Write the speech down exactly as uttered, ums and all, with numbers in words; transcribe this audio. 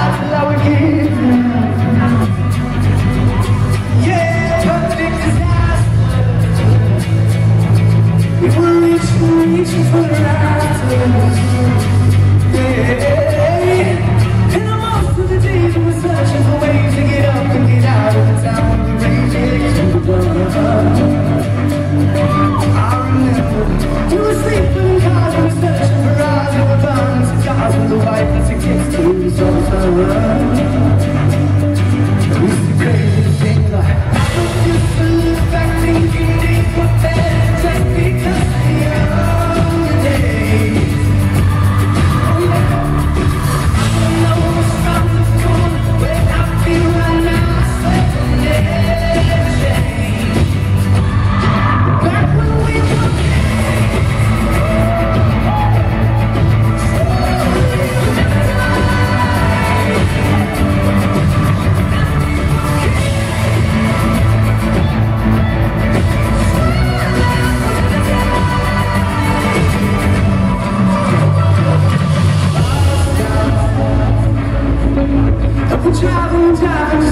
life that I would give you. Yeah, perfect disaster. We were reaching, reaching for the rafters. Yeah, and most of the days we were searching for ways to get up and get out of the town with the raging to the I remember we were sleeping in cars, we were searching for eyes, we were burning cigars with the white and tickets to the sofa. We used to crazy things like I don't used to look back thinking things were better just because of younger days. Oh yeah, I know what's around the corner where I feel right now. I swear to never change. Back when we were Driving, driving,